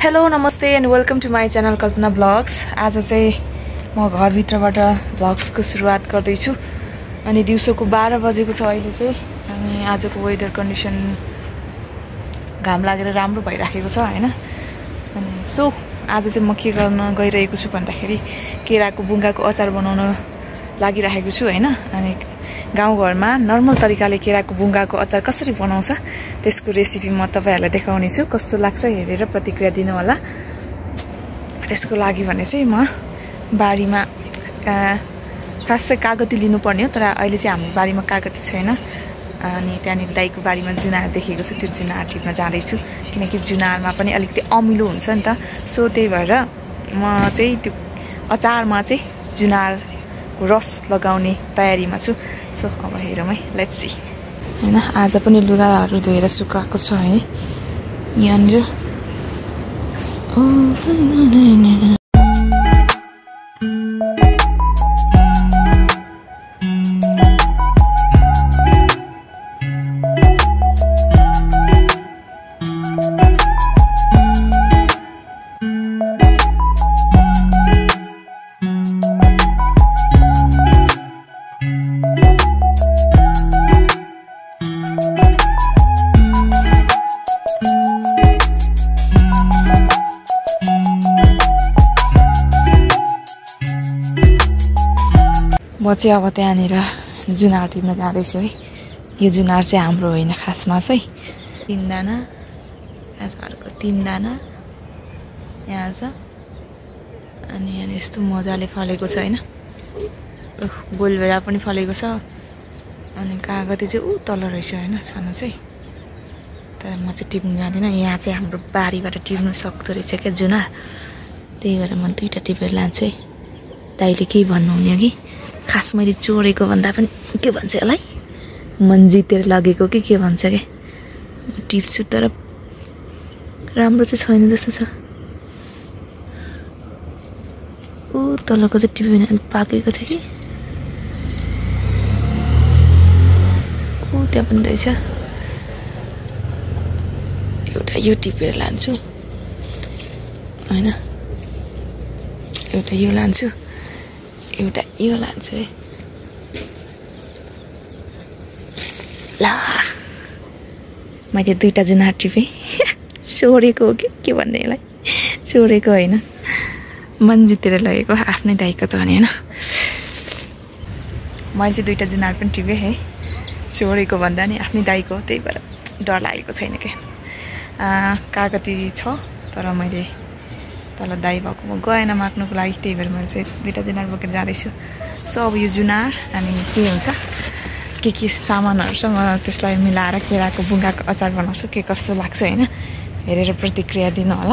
Hello नमस्ते and welcome to my channel Kalpana blogs. आज चाहिँ म घरभित्रबाट ब्लग्सको सुरुवात गर्दैछु अनि दिउँसोको 12 बजेको छ अहिले चाहिँ। अनि आजको वेदर कन्डिसन घाम लागेर राम्रो भइराखेको छ हैन। अनि सो आज चाहिँ म के गर्न गइरहेको छु भन्दाखेरि केराको बुङ्गाको अचार बनाउन लागिरहेको छु हैन। अनि गाउँघरमा नर्मल तरिकाले केराको बुङ्गाको अचार कसरी बनाउँछ त्यसको रेसिपी म तपाईहरुलाई देखाउने छु। कस्तो लाग्छ हेरेर प्रतिक्रिया दिनु होला। त्यसको लागि भने चाहिँ म बारीमा खास चाहिँ कागती लिनुपर्ने हो, तर अहिले चाहिँ हाम्रो बारीमा कागती छैन। अनि त्यहाँनिर दाइको बारीमा जुनार देखेको छ, त्यो जुनार टिप्न जाँदैछु किनकि जुनारमा पनि अलिकति अमिलो हुन्छ नि त। सो त्यही भएर म चाहिँ त्यो अचारमा चाहिँ जुनारको रस लगाउने तयारीमा छु। सो अब हेरौँ है, लेट्स सी हैन। आज पनि लुगाहरू धोएर सुकाएको छ है यहाँनिर। म चाहिँ अब त्यहाँनिर जुनार टिप्न जाँदैछु है। यो जुनार चाहिँ हाम्रो होइन, खासमा चाहिँ 3 दाना, अर्को 3 दाना यहाँ छ। अनि यहाँ यस्तो मजाले फलेको छ हैन। बोलभेडा पनि फलेको छ। अनि कागती चाहिँ ऊ तल रहेछ हैन, सानो चाहिँ। तर म चाहिँ टिप्न जाँदिनँ। यहाँ चाहिँ हाम्रो बारीबाट टिप्नु सक्दो रहेछ क्या जुनार। त्यही भएर म 2टा टिपेर लान्छु है। दाइले केही भन्नुहुने कि खास मैले चोरेको भन्दा पनि के भन्छ यसलाई, मन जितेर लगेको कि के भन्छ के। टिप्छु तर राम्रो चाहिँ छैन जस्तो छ। ऊ तलको चाहिँ टिप्यो भने अलिक पाकेको थियो कि। ऊ त्यहाँ पनि रहेछ। एउटा यो टिपेर लान्छु हैन, एउटा यो लान्छु, एउटा यो लान्छु है। ला मैले 2टा जुनार टिपेँ। चोरेको हो कि के भन्ने यसलाई, चोरेको होइन, मन जितेर लगेको आफ्नै दाइको त भने हैन। मैले चाहिँ 2टा जुनार पनि टिपेँ है। चोरेको भन्दा नि आफ्नै दाइको, त्यही भएर डर लागेको छैन क्या। कागती छ तर मैले तल दाइ भएको म गएन माग्नुको लागि, त्यही भएर मैले चाहिँ 2टा जुनार बोकेर जाँदैछु। सो अब यो जुनार अनि के हुन्छ, के सामानहरू छ, म त्यसलाई मिलाएर केराको बुङ्गाको अचार बनाउँछु। के कस्तो लाग्छ हैन, हेरेर प्रतिक्रिया दिनु होला।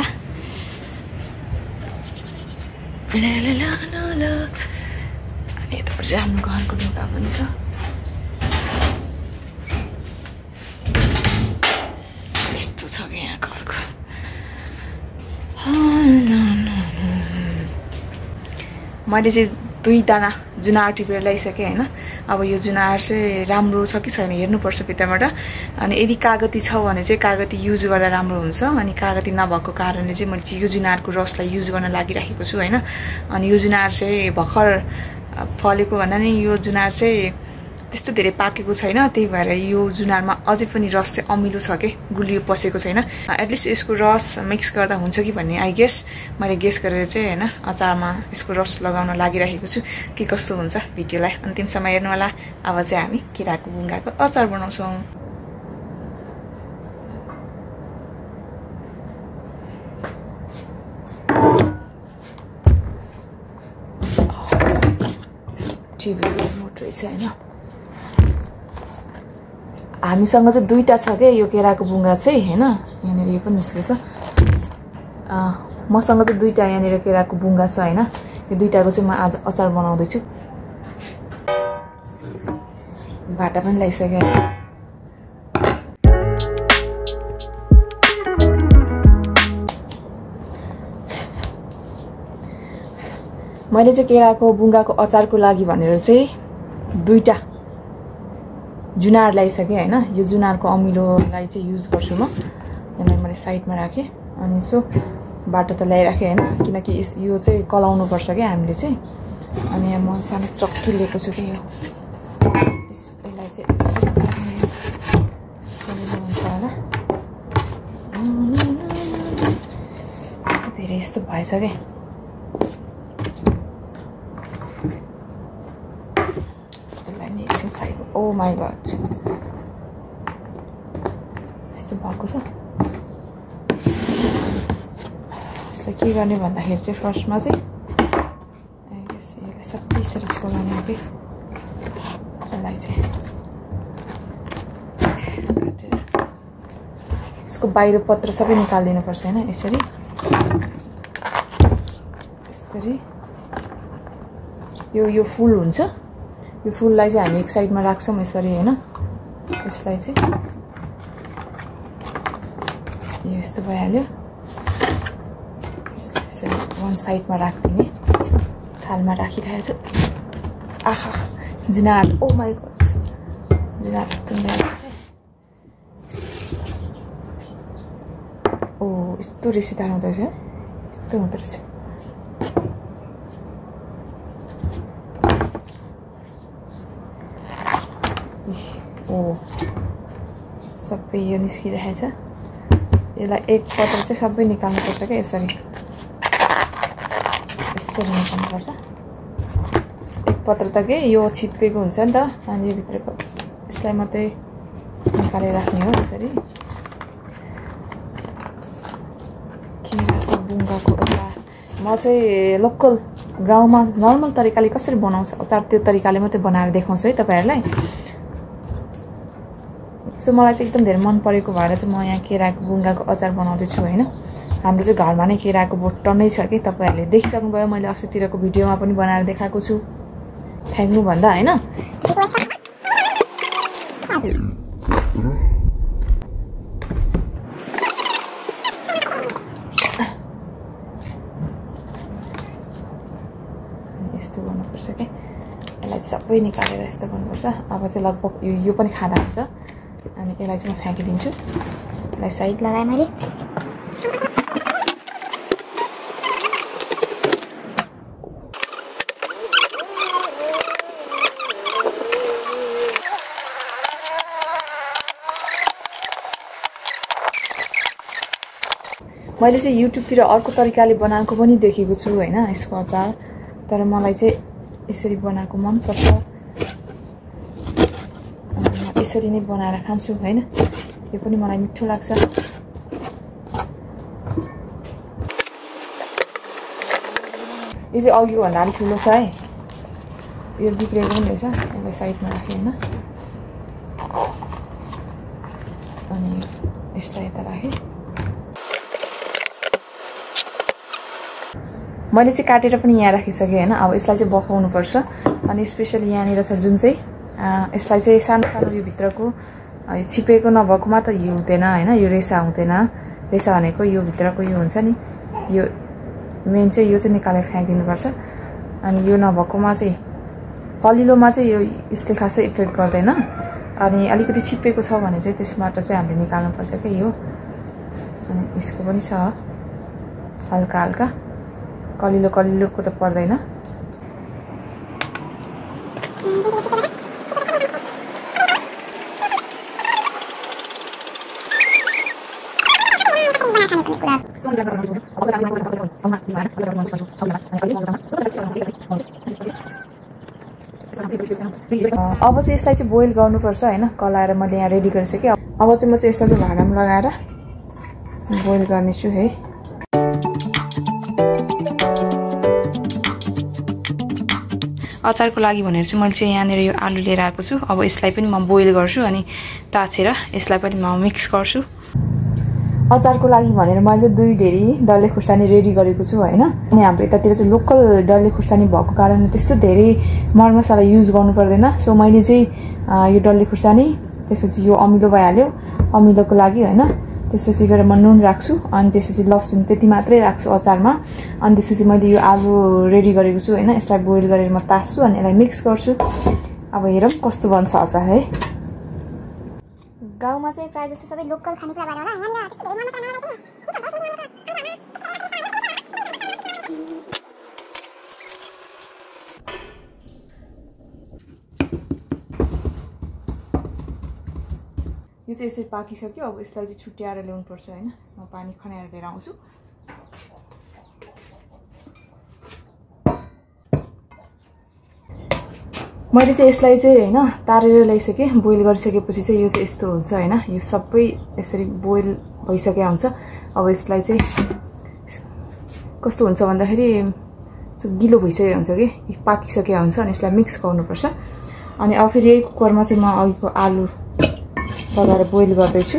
अनि यताबाट चाहिँ हाम्रो घरको ढोका पनि छ। यस्तो छ कि यहाँ घरको। मैले चाहिँ 2 दाना जुनार टिपेर ल्याइसकेँ हैन। अब यो जुनार चाहिँ राम्रो छ कि छैन हेर्नुपर्छ भित्रबाट। अनि यदि कागती छ भने चाहिँ कागती युज गर्दा राम्रो हुन्छ। अनि कागती नभएको कारणले चाहिँ मैले चाहिँ यो जुनारको रसलाई युज गर्न लागिरहेको छु हैन। अनि यो जुनार चाहिँ भर्खर फलेको भन्दा नि यो जुनार चाहिँ त्यस्तो धेरै पाकेको छैन। त्यही भएर यो जुनारमा अझै पनि रस चाहिँ अमिलो छ के, गुलियो पसेको छैन। एटलिस्ट यसको रस मिक्स गर्दा हुन्छ कि भन्ने आई गेस मैले गेस गरेर चाहिँ हैन अचारमा यसको रस लगाउन लागिरहेको छु। के कस्तो हुन्छ भिडियोलाई अन्तिमसम्म हेर्नु होला। अब चाहिँ हामी केराको बुङ्गाको अचार बनाउँछौँ। टिभी रिमोट रहेछ हैन। हामीसँग चाहिँ 2टा छ के यो केराको बुङ्गा चाहिँ हैन। यहाँनिर यो पनि निस्केछ। मसँग चाहिँ 2टा यहाँनिर केराको बुङ्गा छ हैन। यो 2टाको चाहिँ म आज अचार बनाउँदैछु। भाटा पनि ल्याइसकेँ। मैले चाहिँ केराको बुङ्गाको अचारको लागि भनेर चाहिँ 2टा जुनार ल्याइसकेँ हैन। यो जुनारको अमिलोलाई चाहिँ युज गर्छु म। यसलाई मैले साइडमा राखेँ। अनि सो बाटो त ल्याइराखेँ हैन किनकि यो चाहिँ कलाउनु पर्छ के हामीले चाहिँ अनि म सानो चक्की लिएको छु के यो यसलाई चाहिँ हुन्छ होला धेरै यस्तो भएछ के यसलाई नि एकछिन साइड ओ माई गॉड यस्तो भएको छ यसलाई के गर्ने भन्दाखेरि चाहिँ फर्स्टमा चाहिँ यसलाई सबै यसरी छोलाउने हो कि यसलाई चाहिँ काटेर यसको बाहिर पत्र सबै निकालिदिनु पर्छ हैन यसरी यसरी यो फुल हुन्छ यो फुललाई चाहिँ हामी एक साइडमा राख्छौं यसरी हैन यसलाई चाहिँ यो यस्तो भइहाल्यो यसरी वन साइडमा राख्दिने थालमा राखिरहेको छु आहा जिनार ओ माय गॉड जिनार ओ यस्तो रेसिदार हुँदो रहेछ यस्तो हुँदो रहेछ ओ सबै यो निस्किरहेछ यसलाई एक पत्र चाहिँ सबै निकाल्नुपर्छ के यसरी यस्तो निकाल्नुपर्छ एक पत्र त के यो छिप्पेको हुन्छ नि त अनि यो भित्रको यसलाई मात्रै निकालेर राख्ने हो यसरी केराको बुङ्गाको अचार म चाहिँ लोकल गाउँमा नर्मल तरिकाले कसरी बनाउँछ अचार त्यो तरिकाले मात्रै बनाएर देखाउँछु है तपाईहरुलाई सो मलाई चाहिँ एकदम धेरै मन परेको भएर चाहिँ म यहाँ केराको बुङ्गाको अचार बनाउँदै छु हैन हाम्रो चाहिँ घरमा नै केराको बोट नै छ कि तपाईहरुले देखिसक्नु भयो मैले अस्तितिरको भिडियोमा पनि बनाएर देखाएको छु फ्याङ्नु भन्दा हैन यस्तो गर्नुपर्छ के यसलाई सबै निकालेर यस्तो गर्नुपर्छ अब चाहिँ लगभग यो पनि खाँदा हुन्छ अनि यसलाई चाहिँ म फ्याँकिदिन्छु यसलाई साइड लगाएँ मैले मैले चाहिँ युट्युबतिर अर्को तरिकाले बनाएको पनि देखेको छु हैन यसको अचार तर मलाई चाहिँ यसरी बनाएको मन पर्छ यसरी नै बनाएर खान्छु हैन यो पनि मलाई मिठो लाग्छ यो चाहिँ अघि भन्दा अलि ठुलो छ है यो बिग्रेको पनि रहेछ यसलाई साइडमा राखेँ हैन अनि यसलाई यता राखेँ मैले चाहिँ काटेर पनि यहाँ राखिसकेँ हैन अब यसलाई चाहिँ बफाउनु पर्छ अनि स्पेशली यहाँनिर छ जुन चाहिँ यसलाई चाहिँ सानो सानो यो भित्रको छिपेको नभएकोमा त यो हुँदैन हैन यो रेसा हुँदैन रेसा भनेको यो भित्रको यो हुन्छ नि यो मेन चाहिँ यो चाहिँ निकालेर फ्याँकिदिनु पर्छ अनि यो नभएकोमा चाहिँ कलिलोमा चाहिँ यो यसले खासै इफेक्ट गर्दैन अनि अलिकति छिपेको छ भने चाहिँ त्यसबाट चाहिँ हामीले निकाल्नु पर्छ के यो अनि यसको पनि छ हल्का हल्का कलिलो कलिलोको त पर्दैन अब चाहिँ यसलाई चाहिँ बोइल गर्नुपर्छ हैन कलाएर मैले यहाँ रेडी गरिसकेँ अब चाहिँ म चाहिँ यसलाई चाहिँ भाँडामा लगाएर बोइल गर्नेछु है अचारको लागि भनेर चाहिँ मैले चाहिँ यहाँनिर यो आलु लिएर आएको छु अब यसलाई पनि म बोइल गर्छु अनि ताछेर यसलाई पनि म मिक्स गर्छु अचारको लागि भनेर मैले चाहिँ 2 ढेरी डल्ले खुर्सानी रेडी गरेको छु हैन अनि हाम्रो यतातिर चाहिँ लोकल डल्ले खुर्सानी भएको कारणले त्यस्तो धेरै मरमसला युज गर्नु पर्दैन सो मैले चाहिँ यो डल्ले खुर्सानी त्यसपछि यो अमिलो भइहाल्यो अमिलोको लागि हैन त्यसपछि गएर म नुन राख्छु अनि त्यसपछि लसुन त्यति मात्रै राख्छु अचारमा अनि त्यसपछि मैले यो आलु रेडी गरेको छु हैन यसलाई बोइल गरेर म तास्छु अनि यसलाई मिक्स गर्छु अब हेरौँ कस्तो बन्छ अचार है गाउँमा चाहिँ प्राय जस्तो सबै लोकल खानेकुरा भएर होला यहाँ त्यस्तो धेरै मसला नहालेको यो चाहिँ यसरी पाकिसक्यो अब यसलाई चाहिँ छुट्याएर ल्याउनु पर्छ हैन म पानी खनाएर लिएर आउँछु मैले चाहिँ यसलाई चाहिँ हैन तारेर ल्याइसके बोइल गरिसकेपछि चाहिँ यो चाहिँ यस्तो हुन्छ हैन यो सबै यसरी बोइल भइसक्या हुन्छ अब यसलाई चाहिँ कस्तो हुन्छ भन्दाखेरि गिलो भइसक्यो हुन्छ के पाकिसक्या हुन्छ अनि यसलाई मिक्स गर्नुपर्छ अनि अब फेरि यही कुकरमा चाहिँ म अघिको आलु लगाएर बोइल गर्दै छु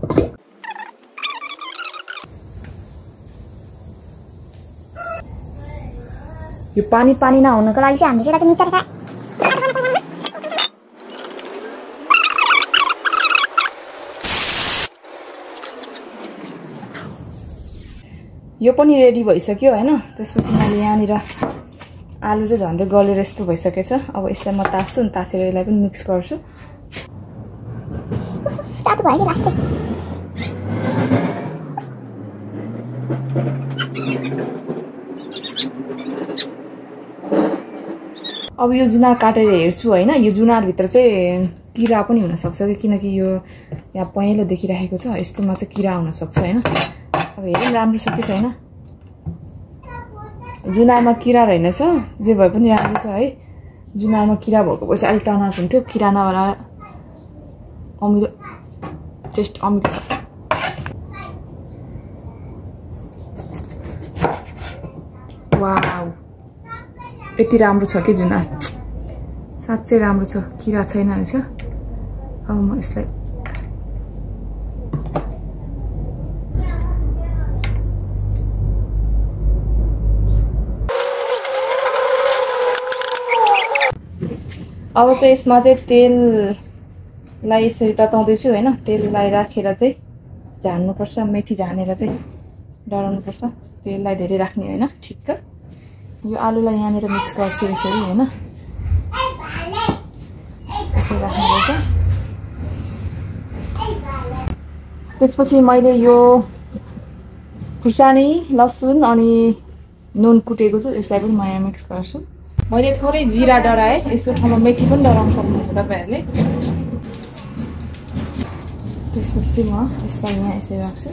यो पानी पानी नहुनको लागि चाहिँ हामीले चाहिँ मिक्सर यो पनि रेडी भइसक्यो हैन त्यसपछि मैले यहाँनिर आलु चाहिँ झन्डै गलेर यस्तो भइसकेछ अब यसलाई म तास्छु नि तासेर यसलाई पनि मिक्स गर्छु तातो भयो के लास्टै अब यो जुनार काटेर हेर्छु हैन यो जुनार भित्र चाहिँ किरा पनि हुन सक्छ किनकि यो यहाँ पहेँलो देखिरहेको छ यस्तोमा चाहिँ किरा हुन सक्छ हैन अब हेरौँ राम्रो छ कि छैन जुनारमा किरा रहेनछ जे भए पनि राम्रो छ है जुनारमा किरा भएको पछि अलिक तनाव हुन्थ्यो किरा नभएर अमिलो टेस्ट अमिलो छ वाउ यति राम्रो छ कि जुनार साँच्चै राम्रो छ किरा छैन रहेछ अब म यसलाई अब चाहिँ यसमा चाहिँ तेललाई यसरी तताउँदैछु हैन तेललाई राखेर चाहिँ झान्नुपर्छ मेथी झानेर चाहिँ डढाउनुपर्छ तेललाई धेरै राख्ने हैन ठिक्क यो आलुलाई यहाँनिर मिक्स गर्छु यसरी हैन यसरी राख्नुपर्छ त्यसपछि मैले यो खुर्सानी लसुन अनि नुन कुटेको छु यसलाई पनि म यहाँ मिक्स गर्छु मैले थोरै जिरा डराएँ यसको ठाउँमा मेथी पनि डराउन सक्नुहुन्छ तपाईहरुले त्यसपछि म यसलाई यहाँ यसरी राख्छु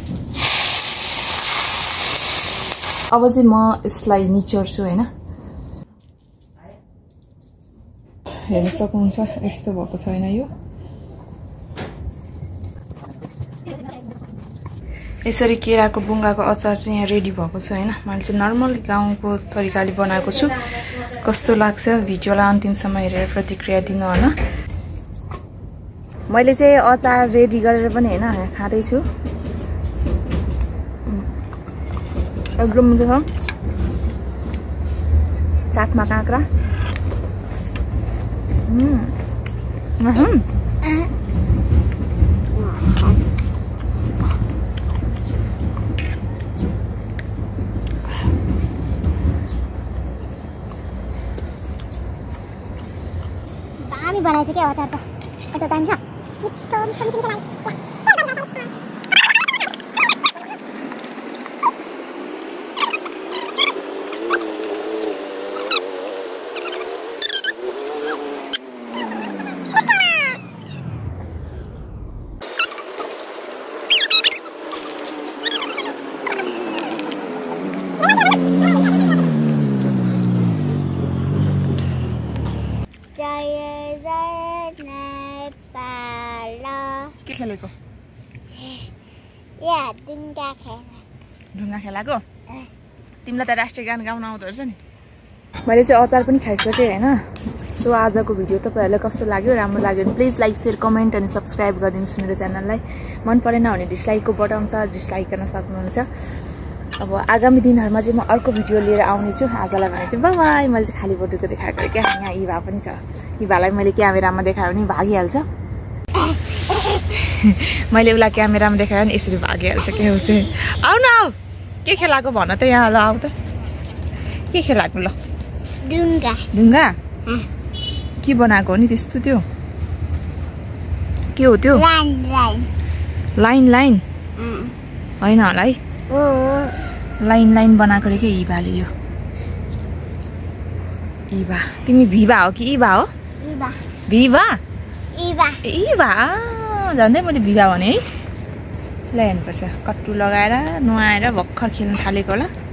अब चाहिँ म यसलाई निचोर्छु हैन हेर्न सक्नुहुन्छ यस्तो भएको छैन यो यसरी केराको बुङ्गाको अचार चाहिँ यहाँ रेडी भएको छ हैन मैले चाहिँ नर्मल गाउँको तरिकाले बनाएको छु कस्तो लाग्छ भिडियोलाई अन्तिमसम्म हेरेर प्रतिक्रिया दिनु होला मैले चाहिँ अचार रेडी गरेर पनि हैन खाँदै छु एकदम मिठो छ साथमा काँक्रा दामी बनाएछ के अचार त अचार दामी छ के खेलेको ढुङ्गा खेलाको तिमीलाई त राष्ट्रिय गान गाउन आउँदो रहेछ नि मैले चाहिँ अचार पनि खाइसकेँ हैन सो आजको भिडियो तपाईहरुलाई कस्तो लाग्यो राम्रो लाग्यो भने प्लिज लाइक शेयर कमेन्ट अनि सब्स्क्राइब गरिदिनुस् मेरो च्यानललाई मन परेन भने डिसलाइकको बटन छ डिसलाइक गर्न सक्नुहुन्छ अब आगामी दिनहरुमा चाहिँ म अर्को भिडियो लिएर आउने छु आजलाई भने चाहिँ बाइ बाइ मैले चाहिँ खाली बटुको देखाएको क्या यहाँ इभा पनि छ इभालाई मैले क्यामेरामा देखायो भने भागिहाल्छ मैले उलाई क्यामेरामा देखायो भने यसरी भागिहाल्छ के हो चाहिँ आउ न आउ के खेलाको भन त यहाँ ल आउ त के खेलाको ल ढुङ्गा ढुङ्गा के बनाएको हो नि त्यस्तो त्यो के हो त्यो लाइन लाइन हैन होला है लाइन लाइन बनाएको रे के इभाले यो इभा तिमी भिभा हो कि इभा हो इभा भिभा इभा इभा झन्डै मैले भिगा भने है ल्याउनुपर्छ कट्टु लगाएर नुहाएर भर्खर खेल्न थालेको होला